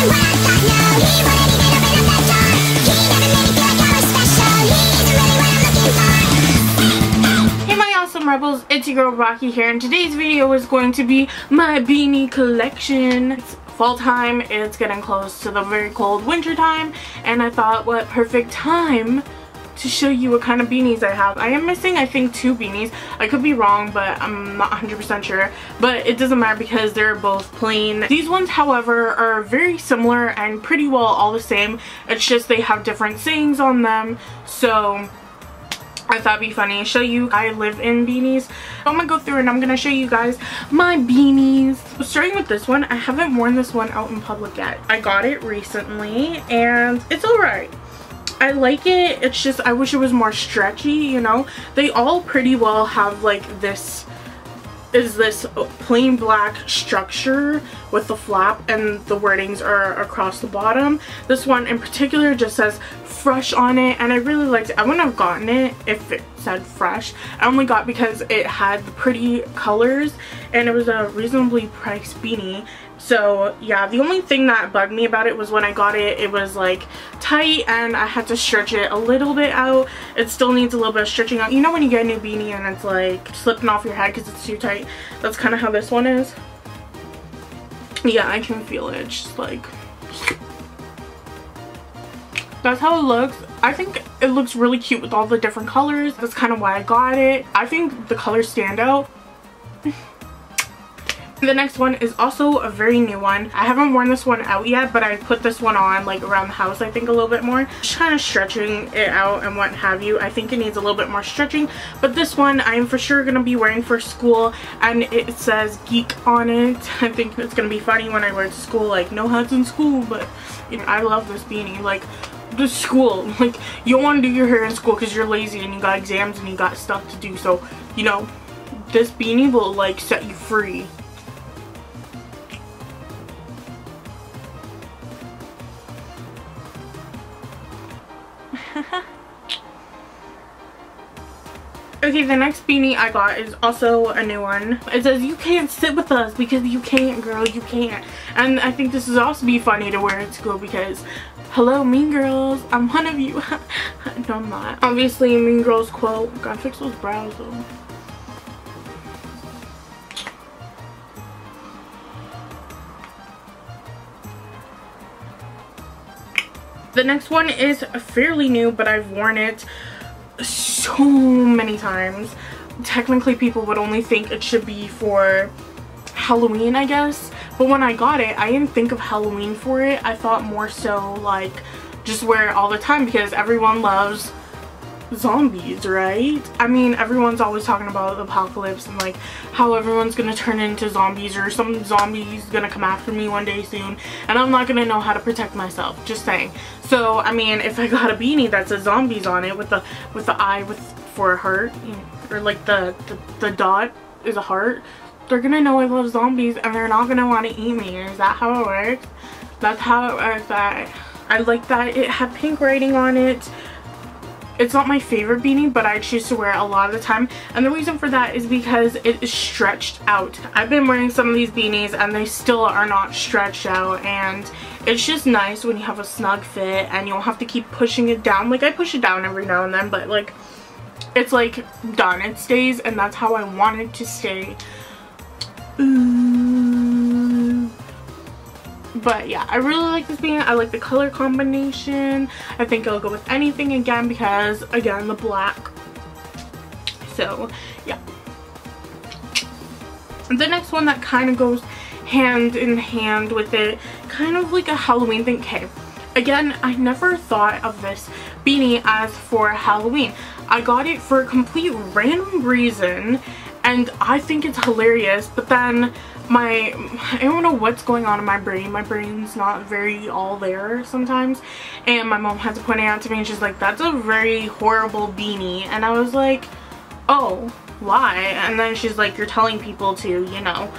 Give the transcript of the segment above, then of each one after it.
Rebels, it's your girl Rocky here, and today's video is going to be my beanie collection. It's fall time, it's getting close to the very cold winter time, and I thought what perfect time to show you what kind of beanies I have. I am missing, I think, 2 beanies. I could be wrong, but I'm not 100% sure, but it doesn't matter because they're both plain. These ones, however, are very similar and pretty well all the same. It's just they have different sayings on them, so I thought it'd be funny to show you. I live in beanies. I'm gonna go through and I'm gonna show you guys my beanies. Starting with this one, I haven't worn this one out in public yet. I got it recently and it's alright. I like it. It's just I wish it was more stretchy, you know. They all pretty well have like this plain black structure with the flap, and the wordings are across the bottom. This one in particular just says fresh on it, and I really liked it. I wouldn't have gotten it if it said fresh. I only got because it had the pretty colors and it was a reasonably priced beanie. So yeah, the only thing that bugged me about it was when I got it, it was like tight and I had to stretch it a little bit out. It still needs a little bit of stretching out. You know when you get a new beanie and it's like slipping off your head because it's too tight? That's kind of how this one is. Yeah, I can feel it. It's just like, that's how it looks. I think it looks really cute with all the different colors. That's kind of why I got it. I think the colors stand out. The next one is also a very new one. I haven't worn this one out yet, but I put this one on like around the house, I think, a little bit more. Just kind of stretching it out and what have you. I think it needs a little bit more stretching, but this one I am for sure going to be wearing for school, and it says geek on it. I think it's going to be funny when I wear it to school, like no hats in school, but you know, I love this beanie. Like, the school, like, you don't want to do your hair in school because you're lazy and you got exams and you got stuff to do, so you know, this beanie will like set you free. Okay, the next beanie I got is also a new one. It says, "You can't sit with us because you can't, girl, you can't." And I think this is also be funny to wear at school because, hello, Mean Girls, I'm one of you. No, I'm not. Obviously, Mean Girls quote. Gotta fix those brows though. The next one is fairly new, but I've worn it so many times. Technically, people would only think it should be for Halloween, I guess. But when I got it, I didn't think of Halloween for it. I thought more so like just wear it all the time because everyone loves zombies, right? I mean, everyone's always talking about the apocalypse and like how everyone's gonna turn into zombies, or some zombies gonna come after me one day soon and I'm not gonna know how to protect myself, just saying. So I mean, if I got a beanie that says zombies on it with the eye for a heart, you know, or like the dot is a heart, they're gonna know I love zombies and they're not gonna want to eat me. Is that how it works? That's how it works. I like that it had pink writing on it. It's not my favorite beanie, but I choose to wear it a lot of the time, and the reason for that is because it is stretched out. I've been wearing some of these beanies and they still are not stretched out, and it's just nice when you have a snug fit and you don't have to keep pushing it down. Like, I push it down every now and then, but like, it's like done. It stays, and that's how I want it to stay. But yeah, I really like this beanie. I like the color combination. I think it'll go with anything again because, again, the black. So yeah. The next one that kind of goes hand in hand with it, kind of like a Halloween thing. Okay, again, I never thought of this beanie as for Halloween. I got it for a complete random reason and I think it's hilarious, but then I don't know what's going on in my brain. My brain's not very all there sometimes, and my mom had to point it out to me and she's like, "That's a very horrible beanie," and I was like, "Oh, why?" And then she's like, "You're telling people to, you know,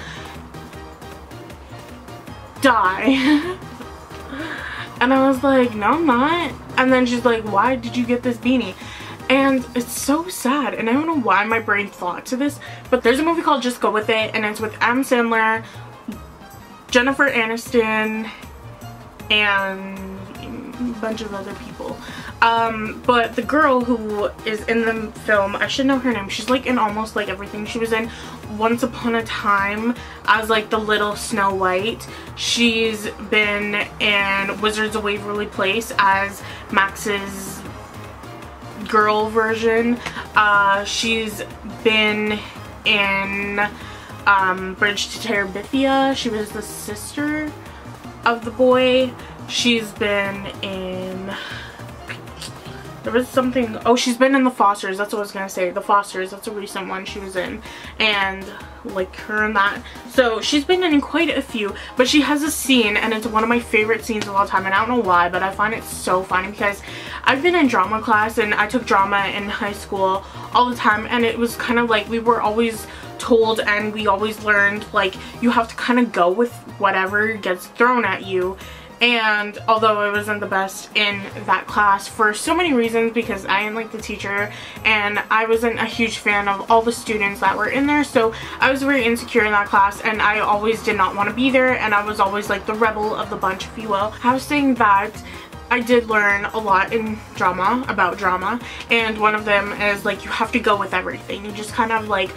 die." And I was like, "No, I'm not." And then she's like, "Why did you get this beanie?" And it's so sad, and I don't know why my brain thought to this, but there's a movie called Just Go With It, and it's with Adam Sandler, Jennifer Aniston, and a bunch of other people. But the girl who is in the film, I should know her name. She's like in almost like everything. She was in Once Upon a Time as like the little Snow White. She's been in Wizards of Waverly Place as Max's girl version. She's been in Bridge to Terabithia. She was the sister of the boy. She's been in, there was something, oh, she's been in The Fosters. That's what I was gonna say. The Fosters, that's a recent one she was in, and like her in that. So she's been in quite a few, but she has a scene, and it's one of my favorite scenes of all time, and I don't know why, but I find it so funny because I've been in drama class, and I took drama in high school all the time, and it was kind of like we were always told, and we always learned, like, you have to kind of go with whatever gets thrown at you. And although I wasn't the best in that class for so many reasons, because I didn't like the teacher and I wasn't a huge fan of all the students that were in there, so I was very insecure in that class, and I always did not want to be there, and I was always like the rebel of the bunch, if you will. I was saying that I did learn a lot in drama, about drama, and one of them is like you have to go with everything. You just kind of like,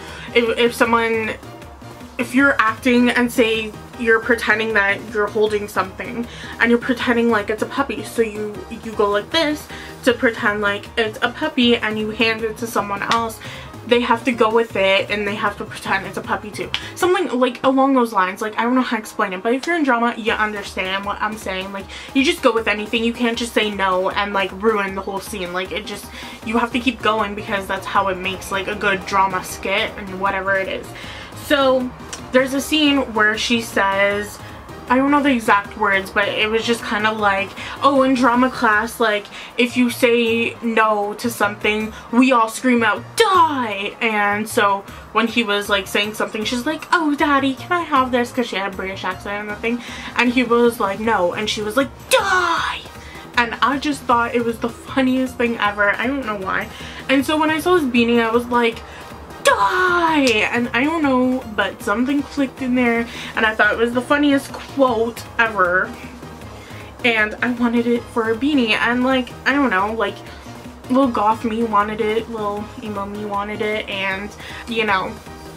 if you're acting and say you're pretending that you're holding something and you're pretending like it's a puppy, so you go like this to pretend like it's a puppy and you hand it to someone else, they have to go with it and they have to pretend it's a puppy too. Something like along those lines. Like, I don't know how to explain it, but if you're in drama, you understand what I'm saying. Like, you just go with anything. You can't just say no and like ruin the whole scene. Like, it just, you have to keep going because that's how it makes like a good drama skit and whatever it is. So there's a scene where she says, I don't know the exact words, but it was just kind of like, oh, in drama class, like, if you say no to something, we all scream out, die! And so when he was like saying something, she's like, oh, daddy, can I have this? Because she had a British accent and everything. And he was like, no. And she was like, die! And I just thought it was the funniest thing ever. I don't know why. And so when I saw this beanie, I was like, die! And I don't know, but something clicked in there, and I thought it was the funniest quote ever, and I wanted it for a beanie. And like, I don't know, like, little goth me wanted it, little emo me wanted it, and you know,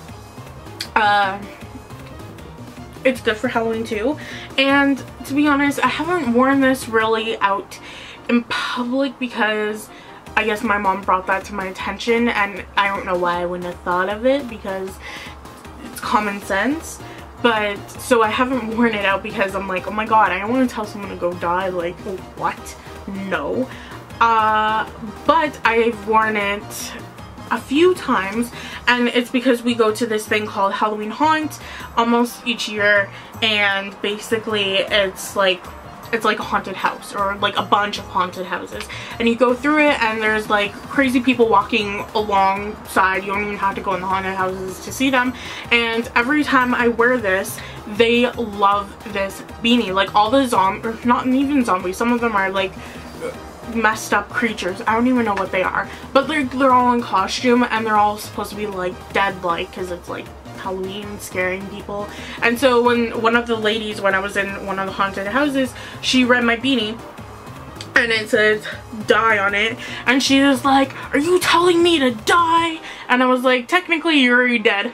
it's good for Halloween too. And to be honest, I haven't worn this really out in public because I guess my mom brought that to my attention, and I don't know why I wouldn't have thought of it because it's common sense. But so I haven't worn it out because I'm like, oh my god, I don't want to tell someone to go die. Like, what? No. But I've worn it a few times, and it's because we go to this thing called Halloween Haunt almost each year, and basically it's like a haunted house, or like a bunch of haunted houses, and you go through it and there's like crazy people walking alongside. You don't even have to go in the haunted houses to see them. And every time I wear this, they love this beanie. Like, all the zombies, not even zombies, some of them are like messed up creatures. I don't even know what they are, but they're all in costume, and they're all supposed to be like dead-like because it's like Halloween, scaring people. And so when one of the ladies, when I was in one of the haunted houses, she read my beanie and it says die on it, and she was like, are you telling me to die? And I was like, technically you're already dead.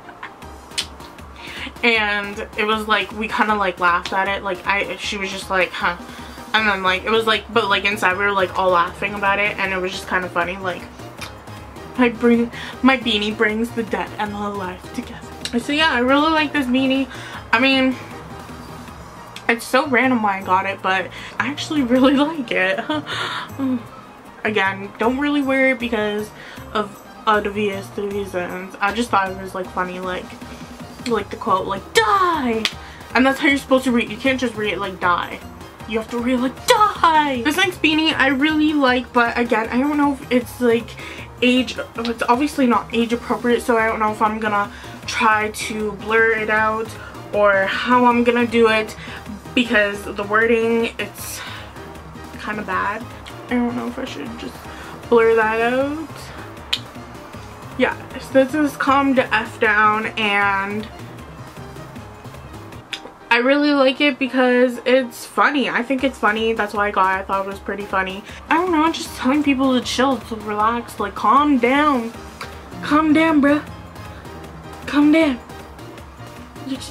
And it was like, we kind of like laughed at it, like she was just like, huh. And then like, it was like, but like inside we were like all laughing about it, and it was just kind of funny. Like, my beanie brings the dead and the alive together. So yeah, I really like this beanie. I mean, it's so random why I got it, but I actually really like it. Again, don't really wear it because of obvious reasons. I just thought it was like funny, like the quote, like, die! And that's how you're supposed to read. You can't just read it like die. You have to read it like die! This next beanie I really like, but again, I don't know if it's like age, it's obviously not age appropriate, so I don't know if I'm gonna try to blur it out or how I'm gonna do it, because the wording, it's kind of bad. I don't know if I should just blur that out. Yeah, so this is Calm the F Down, and I really like it because it's funny. I think it's funny. That's why I got it. I thought it was pretty funny. I don't know, just telling people to chill, to relax, like calm down. Calm down, bruh. Calm down. Just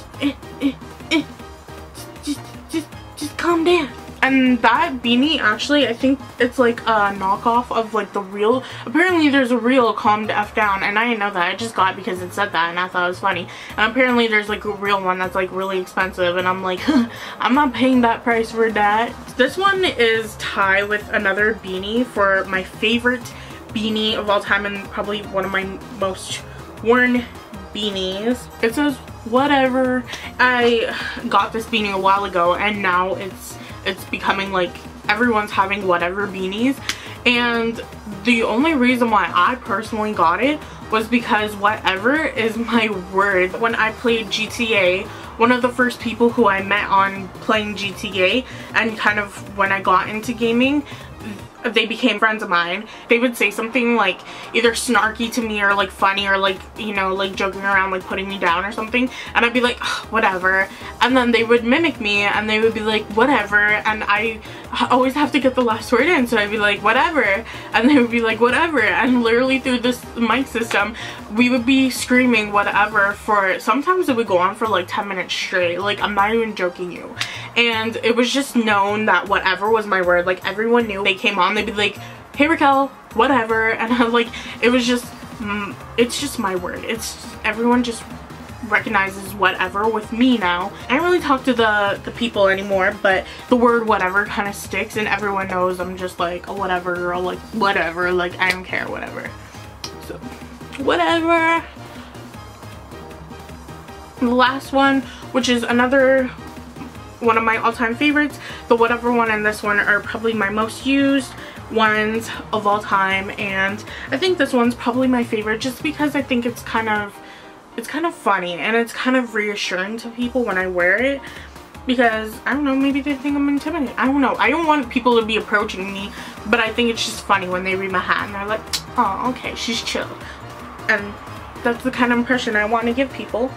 calm down. And that beanie, actually, I think it's like a knockoff of like the real. Apparently there's a real Calm the F Down, and I didn't know that. I just got it because it said that and I thought it was funny. And apparently there's like a real one that's like really expensive, and I'm like, I'm not paying that price for that. This one is tied with another beanie for my favorite beanie of all time, and probably one of my most worn beanies. It says whatever. I got this beanie a while ago, and now it's becoming like everyone's having whatever beanies, and the only reason why I personally got it was because whatever is my word. When I played GTA, one of the first people who I met on playing GTA, and kind of when I got into gaming, they became friends of mine. They would say something like either snarky to me or like funny or like, you know, like joking around, like putting me down or something, and I'd be like, whatever, and then they would mimic me and they would be like whatever, and I always have to get the last word in, so I'd be like whatever, and they would be like whatever, and literally through this mic system we would be screaming whatever for, sometimes it would go on for like 10 minutes straight. Like, I'm not even joking you. And it was just known that whatever was my word. Like, everyone knew. They came on, they'd be like, hey Raquel, whatever, and I was like, it was just it's just my word. It's just, everyone just recognizes whatever with me now. I don't really talk to the people anymore, but the word whatever kind of sticks, and everyone knows I'm just like a whatever girl, like whatever, like I don't care, whatever. So whatever. The last one, which is another one of my all-time favorites, the whatever one and this one are probably my most used ones of all time, and I think this one's probably my favorite just because I think it's kind of funny, and it's kind of reassuring to people when I wear it, because I don't know, maybe they think I'm intimidating. I don't know. I don't want people to be approaching me, but I think it's just funny when they read my hat and they're like, oh, okay, she's chill. And that's the kind of impression I want to give people.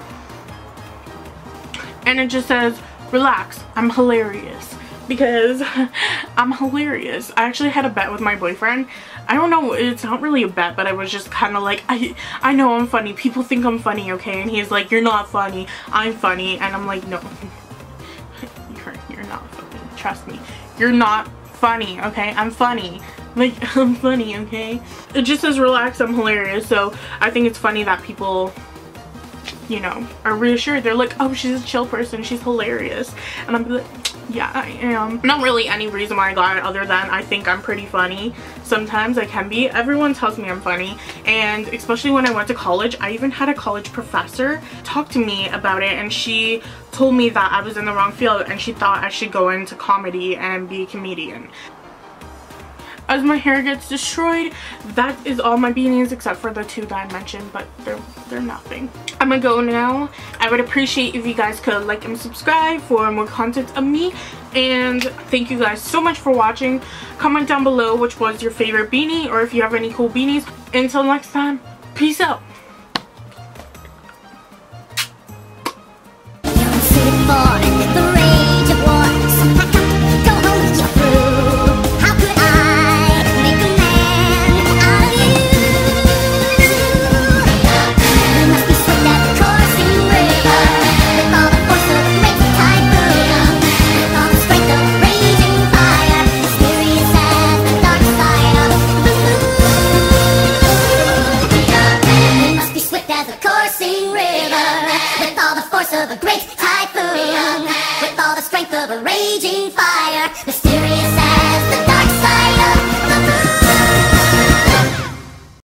And it just says, relax, I'm hilarious, because I'm hilarious. I actually had a bet with my boyfriend. I don't know, it's not really a bet, but I was just kind of like, I know I'm funny. People think I'm funny, okay? And he's like, you're not funny. I'm funny. And I'm like, no, you're not funny. Trust me. You're not funny, okay? I'm funny. Like, I'm funny, okay? It just says, relax, I'm hilarious. So I think it's funny that people, you know, are reassured. They're like, oh, she's a chill person, she's hilarious. And I'm like, yeah, I am. Not really any reason why I got it other than I think I'm pretty funny. Sometimes I can be. Everyone tells me I'm funny, and especially when I went to college, I even had a college professor talk to me about it, and she told me that I was in the wrong field and she thought I should go into comedy and be a comedian. As my hair gets destroyed, that is all my beanies except for the two that I mentioned, but they're nothing. I'm gonna go now. I would appreciate if you guys could like and subscribe for more content of me, and thank you guys so much for watching. Comment down below which was your favorite beanie, or if you have any cool beanies. Until next time, peace out. Of a great typhoon, with all the strength of a raging fire.